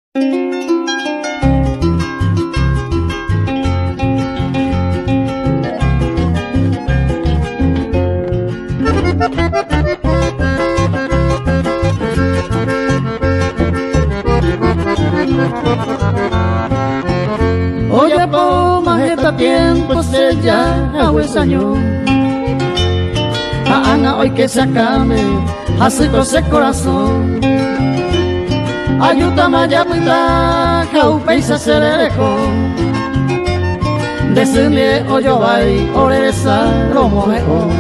Oye, po majeta tiempo se ya año. Ana hoy que se acabe, así cose corazón. Ayuda maya puta, caupeisa se le dejó. Decirle oye vai, oresa, romo mejor.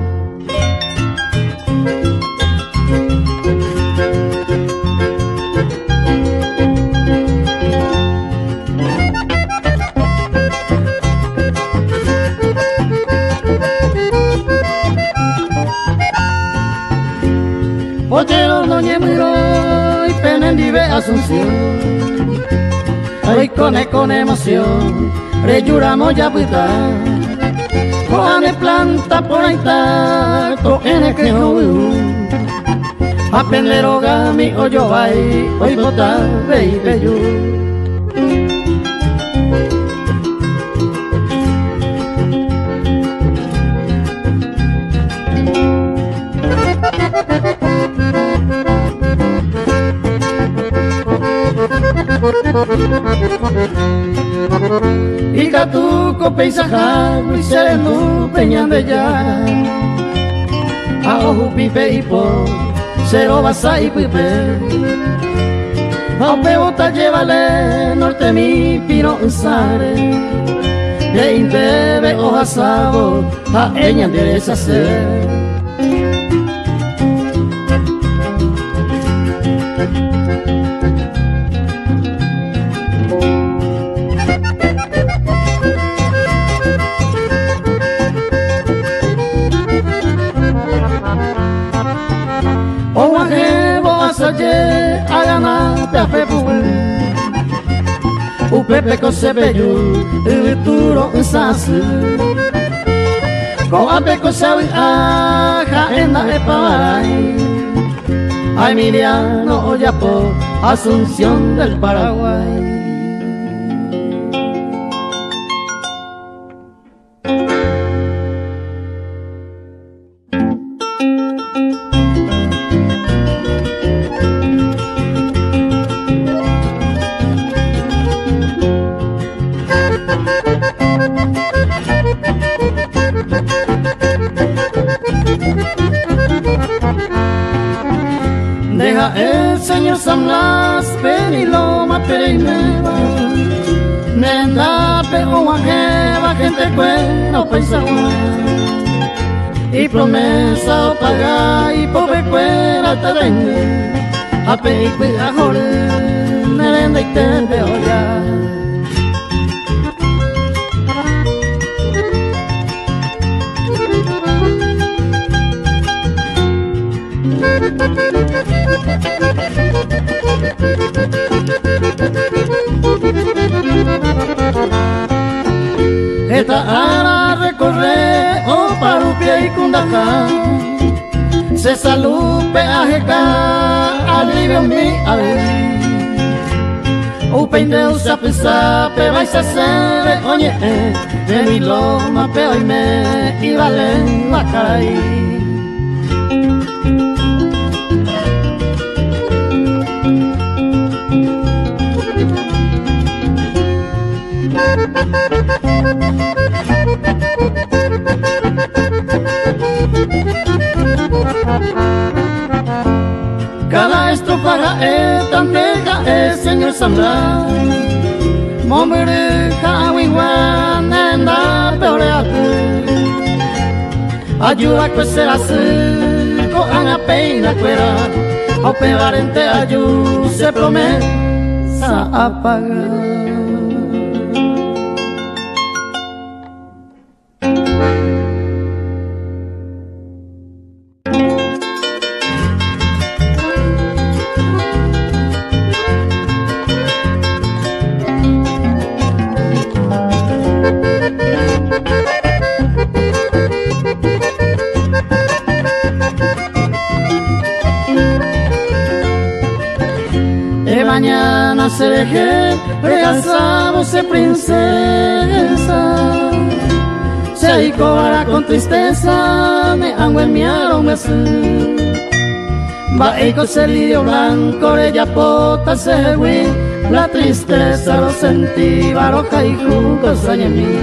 Otero no ñemiro y penendive Asunción. Hoy con emoción, reyuramos ya puta. Coane planta por ahí está, coene que no apendero gami oyo vai, hoy bota baby yo. Y gatuco peisajago y sereno peñan de ya. A ojo pipe y po, cero basa y pipe. A peota llévale norte mi pino sare. De intebe hoja sabo, a ella endereza ser. A ganar te afebue Upepe ko sebeyu Ubituro unsasu Ko ape ko sawi aja enda epawarai Ay Emiliano Oyapo Asunción del Paraguay. Deja el señor San Blas, Peniloma, Pereimeva, Nenda, Pehuajeva, gente cuero, paisagua, y promesa o paga, y pobre cuera, terrene, a peipe, a jore, merenda y te veo ya. Esta ara recorre o parupia y cundaja se salupe ajeca alivio mi ave upendeu sape sape vais a ser oye de mi loma peo y me y vale la caray. Cada estrofa es tan deja es señor San Blas Mombereja aguiguan enda peoreate ayuda a crecer así cojan a peina cuera a pegar ente ayuda se promesa a pagar. que mañana seré regresamos de princesa. Se cobra con tristeza, me hago en mi aroma azul. Va con el lirio blanco, ella pota se huí. La tristeza lo sentí, baroja y jugos hay en mí.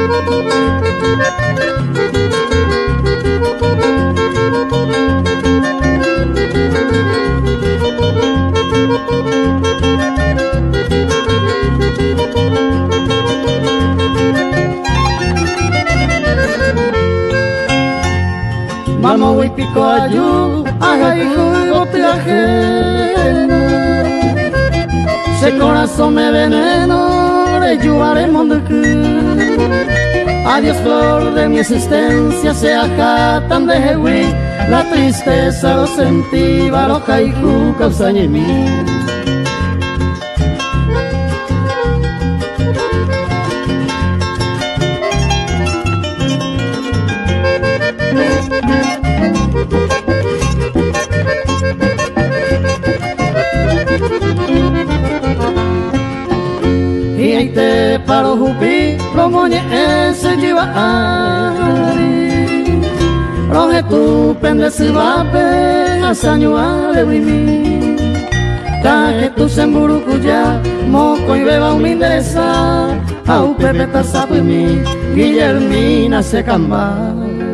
Vamos voy pico ayú, haga y jugo ajena. Se corazón me veneno, le ayudaremos de que. Adiós flor de mi existencia, se ajatan de jehuí. La tristeza lo sentí, baroja y jugo en mí. Te paro hupi, romoñe ese jiwaari. Roje tu pende se vape, asaño ale wimi. Taje tu semburucuya, moco y beba humildeza. Au pepe tasapu mi, Guillermina se camba.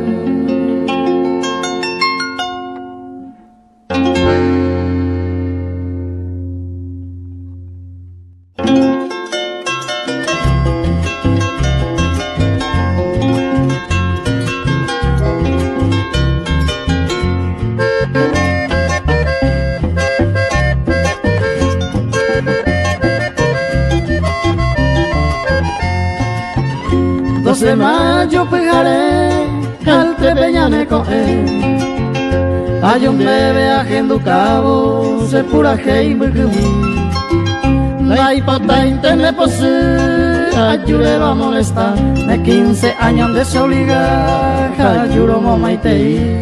De mayo pegaré al trepellane con él. Hay un bebé ajendo cabo, se pura hei mugumi. La hipota intende posee, ayure va a molestar. De 15 años de se obliga, ayuro moma y te.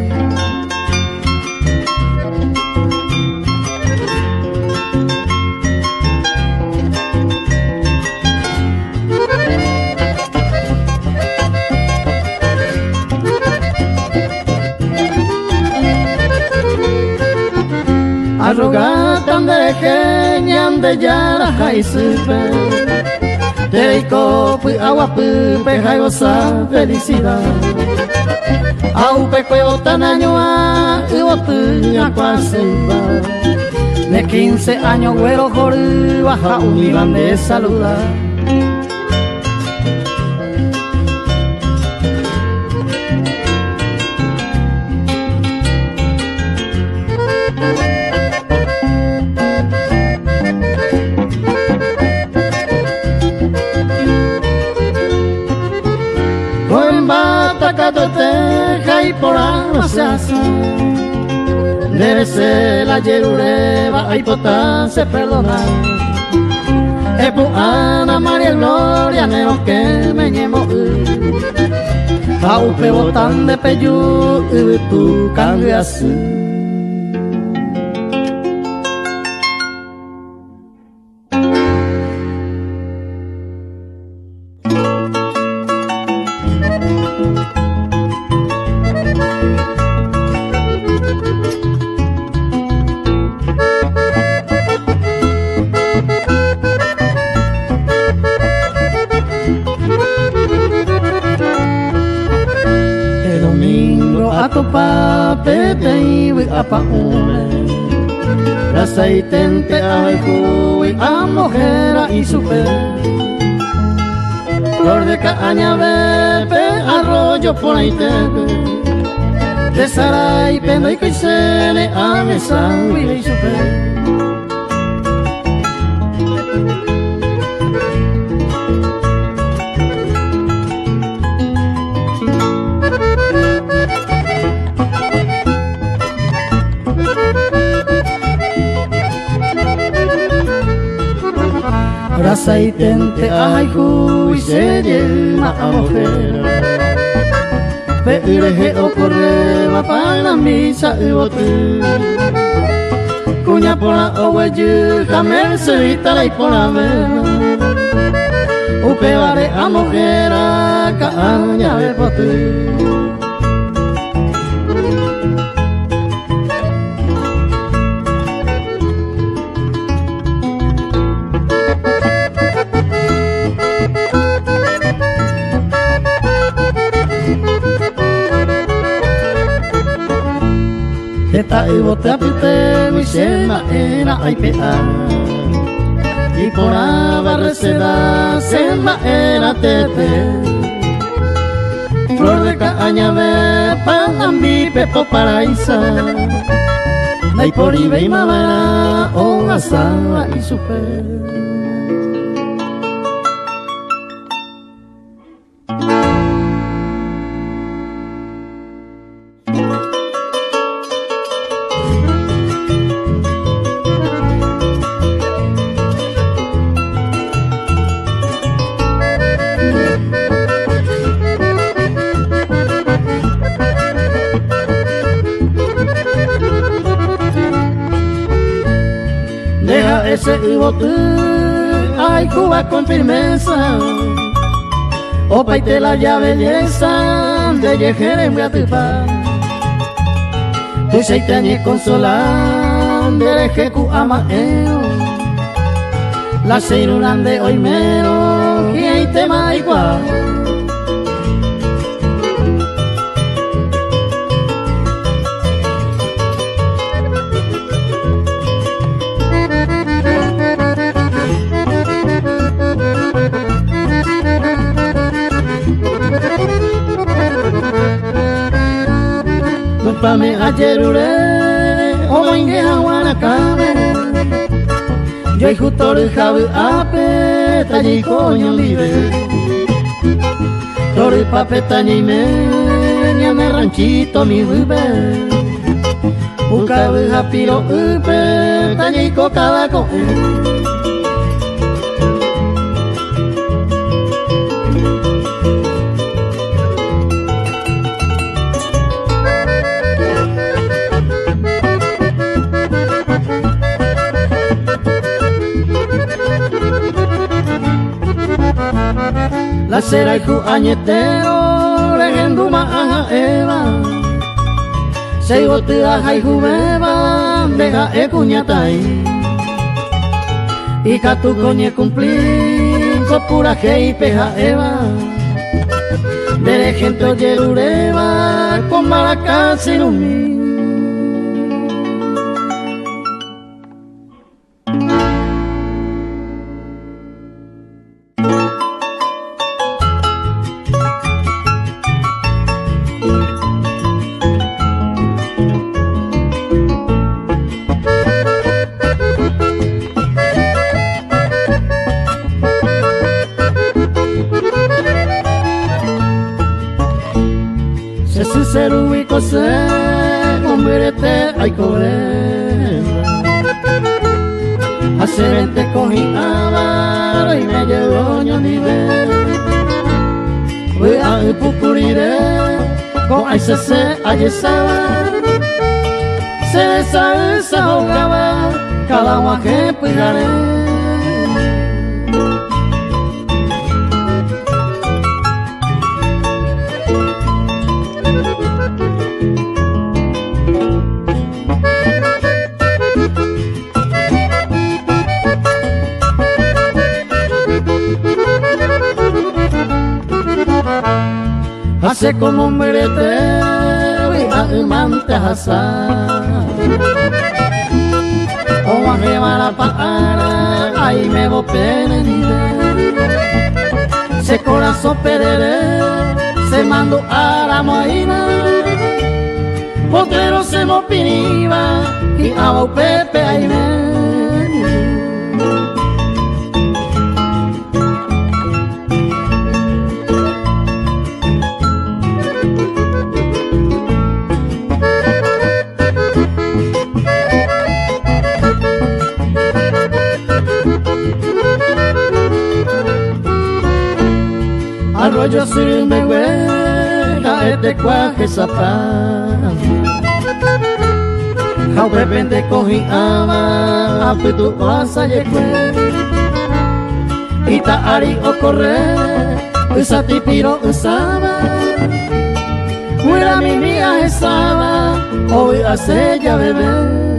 Arrogatan de genian de yara jaisupe. Teiko pu agua pu peja goza felicidad. Au pecueo tan año a pu aquasuba. De 15 años güero joru baja un iban de saludar. Y por agua se hace. Debe ser la yerureba, hay potas se perdonar. Epo Ana María Gloria, neo que me ñemo. Aupe botan de peyu, tu cambio así. Pa une rasa y tente ay a mujer y su fe flor de caña bebe arroyo por ahí te de saray pendo y coisele a me sangre y su fe. Rasa y tente ay y se llena a mujer. Pereje o correba para la misa y bote. Kunya pola oweju Kamer sevita y pola vela Upe vale a mojera Kaaña ve potu Eta ibote apite Wishema era aipea Y por abarreceda Sema era tete Flor de caña ve Panambi pepo paraísa Dai por ibe y mamera O asaba y super Deja ese ibote, ay Cuba con firmeza, opa y te la ya belleza, de yejere muy a tu pa. Tu seiteñe consolar, de leje cu ama eo, la seirunan de hoy mero, y hay tema igual. Pame ajerure, o inge hawanakame. Yo justo el jabu ape, tañi coño libre. Tori pape tañi me ranchito mi bube. Ukabu hapiro upe, tañi cada con. La cera y ju añetero, legenduma aja eva. Se bote aja y ju beba, deja e cuñatai. Y catu coñe cumplir, copura que y peja eva. De gente oye ureva, con maraca sin un seru y cose, convierte ay cobrela. Hace 20 cogí a y me llevó ño nivel. Voy a pucurire, con ay se ayesaba. Se desahogaba, cada uno que pegaré. Hace como un merete y amante hasar o a llevar a parar ahí me voy se corazón perere se mandó a la moina potrero se mopiniva y a pepe ahí me arroyo si me hueja este cuaje zapán Au pepende kohi ama aputu oasa yekwe Ita ari okorre Usati piro usama Muera mi mía esaba Hoy hace ya bebé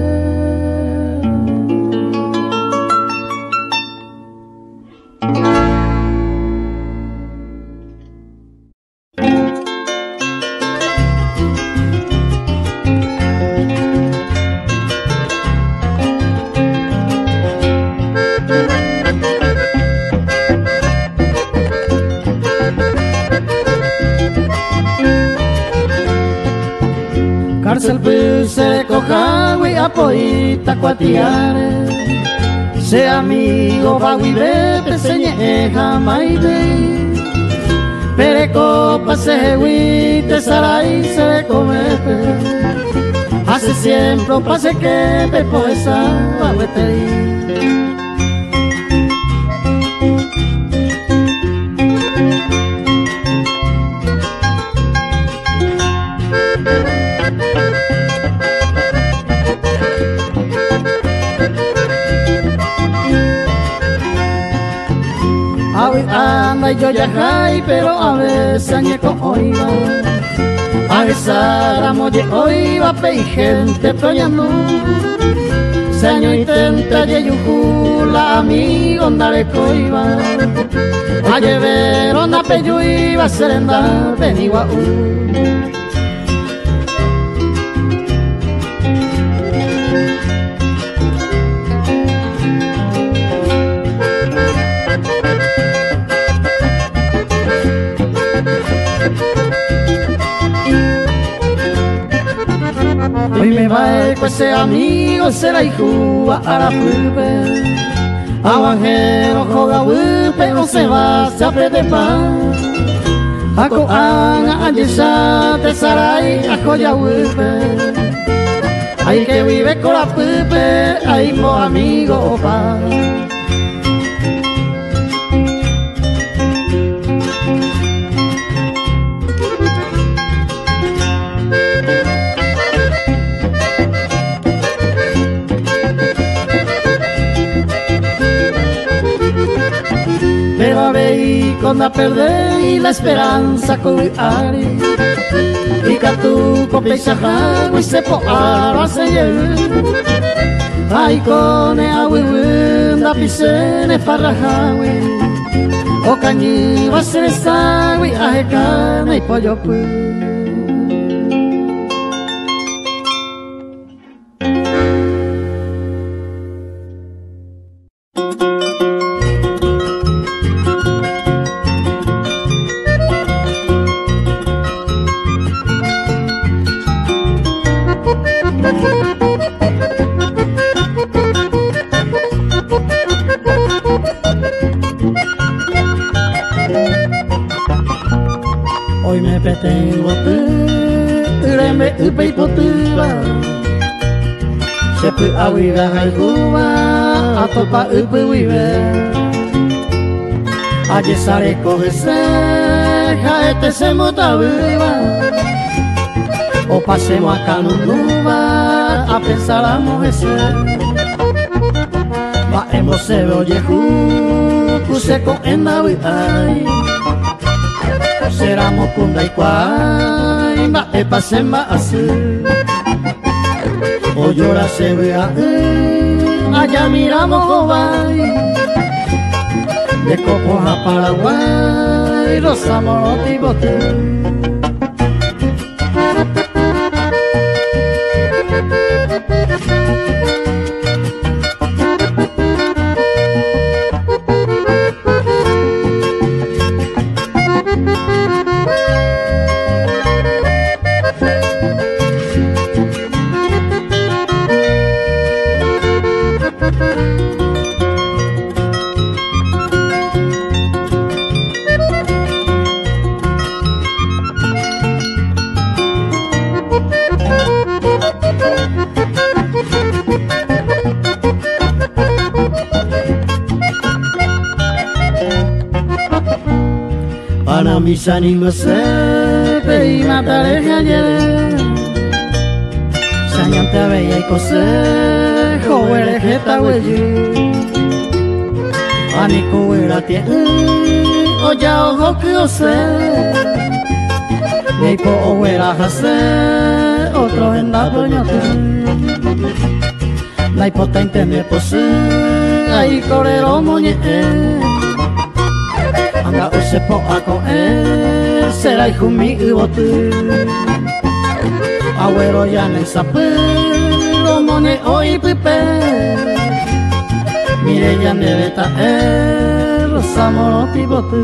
Cárcel puse cojawi apoita cuatiare Se amigo baguibe peseñe jamaide Pere copa se te sarai se comepe Hace siempre pase que pe poesa bagueteri Anda yo ya jai, pero a veces añeco oiva A veces aramoye oiva, pei gente proñando Seño intenta yeyucula, amigo andare coiva A llever onda peyuiva, serenda benigua Hoy me va con ese amigo, será hijo a la pulpe Aguajero, joga huipe, no se va, se aprende pan Ako anga, anjisa, te sarai, ako ya huipe Hay que vive con la pulpe, hay mo amigo pa Pero a ver cuando perdí la esperanza con Ari Y que tú con peisajago y se po a seguir Ay con el agüiwinda pisene farrajawi O cañi va a ser esagui aje carne y pollo pues Hoy me petengo me upe potuba Sepu awiga halguba Atopa upe wibe Aye sare kohese Jaete se motawiba O pasemos a Canunuba A pensar a mojeser Va hemos se oyeju Kuse con endawi ay Seramos kunda y kwai Ma e pasema así O llora se vea Allá miramos Jovay De Copos a Paraguay Los amorotes y botes Para mis ánimos se y mataré ayer Saña Añante aveia y consejo huele jeta huelli Anico huela tie Oya ojo que ose Neipo huela jase Otro en la doñate Naipota intende pose Ahí correro moñe Anga use po ako Será hijo mi bote Agüero ya ne sape Lo moñe hoy pipe Mire ya ne beta Los amoros pivote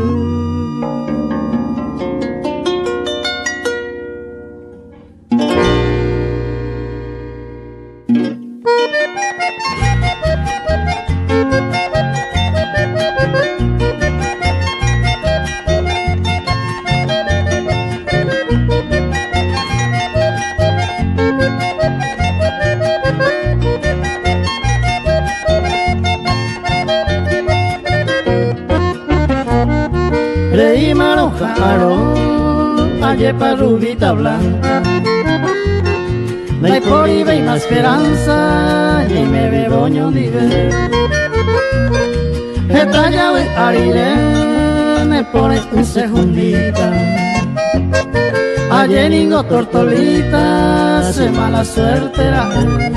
Rey marojaro, ayepa rubita blanca Dai por y ve más esperanza, y me beboño dive Esta llave arire, me pone un segundita Ayer ningo tortolita, se mala suerte era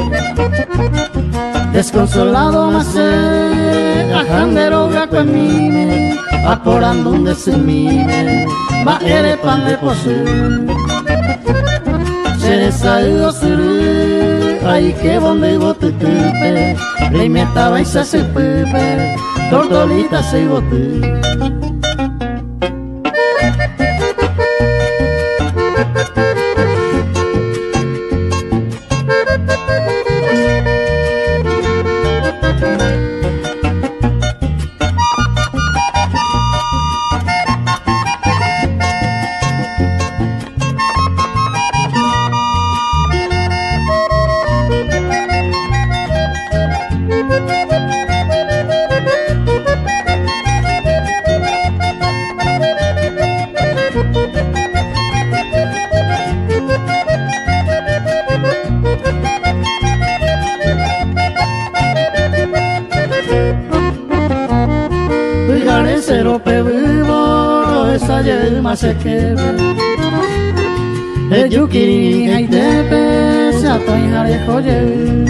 Desconsolado más ajandero gaco en mime Aporando un desemime, va ere pan de posé Se desayuno suru, ay que bonde bote tupe Rey me estaba y se hace pepe, tortolita se bote Cero pe vivo, esa yelma se quebra El yukiri hay tepe, se atoin jarejo ye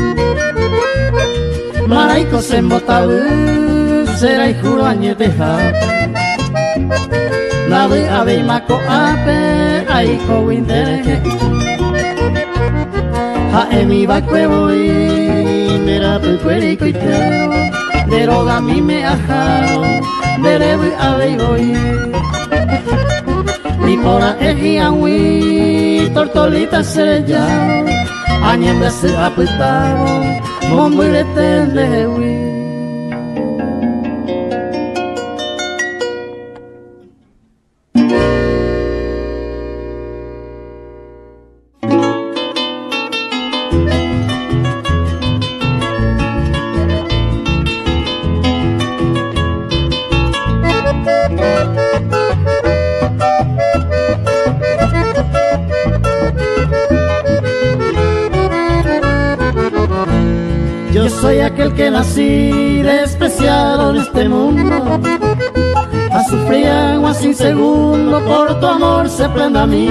Maraiko se embotau, será y juro añete jape Nabe ave mako ape, aiko wintereje Ha emi bakwe voy, mera pe cuerico y tero Deroga mi me ajaro Derebu ave voy Ni pora ejiawi Tortolita serellao Añembe se apitao Mombuirete lewi Yo soy aquel que nací despreciado en este mundo A sufrir agua sin segundo Por tu amor se prenda a mí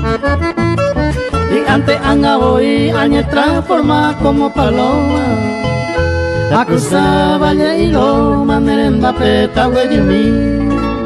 Y ante anga voy añe transforma como paloma A cruzar valle y loma Merenda peta huella en mí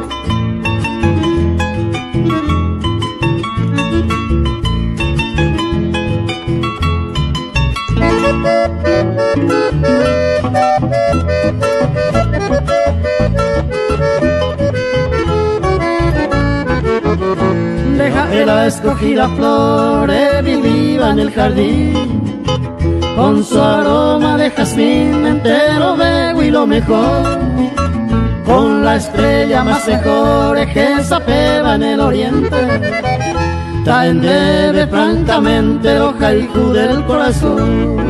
Deja el escogida flor viva en el jardín Con su aroma de jazmín entero bebo y lo mejor Con la estrella más mejor que esa peba en el oriente Traen debe francamente el hojaiku del corazón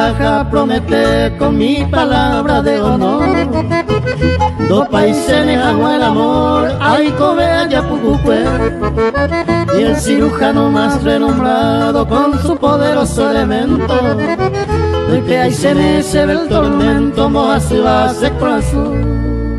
baja promete con mi palabra de honor. Dos países agua el amor, ay cobea ya pucucue. Y el cirujano más renombrado con su poderoso elemento, del que ahí se ve el tormento, moja se va a ser corazón.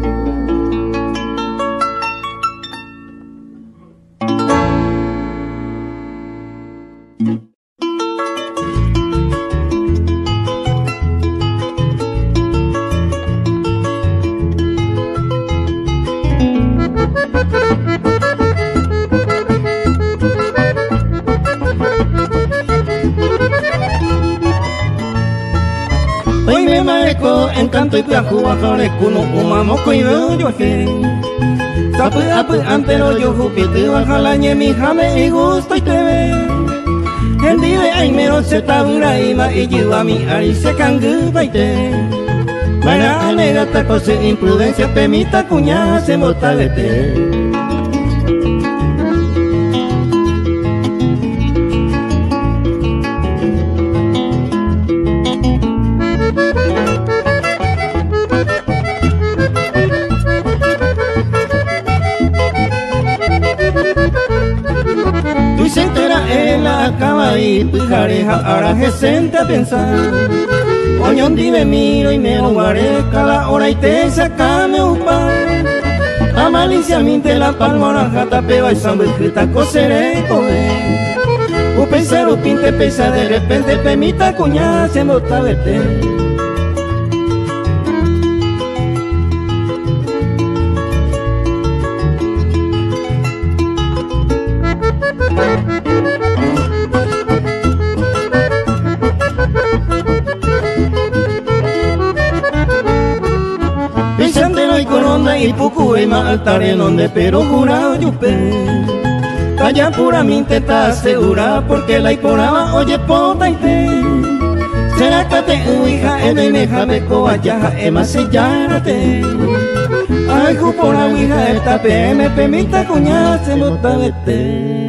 Hoy me mareco en canto y piajuba jareco no umamo coido yo que sapu apu antero yo jupite bajalañe mi jame y gusto y te ve el día ay mero se tabura ima y yo a mi ari se cangu baite mana negata cose imprudencia pemita cuña se motalete. Y se entera en la cama y pijareja ahora que sente a pensar. Oñón di me miro y me guaré cada hora y te sacame un pan. A maliciamente la palma orajata peba y sambuquita coseré cobe. Un pensar un pinte pesa de repente pemita cuña se mota verte. Vicentero y Coronda y Pucu y Maltare donde pero jurado yupe. Calla puramente está segura porque la iporaba oye pota y te. Será que te uija en el mejame coayaja ema sellárate. Ay jupora uija esta PM pemita cuña se lo vete.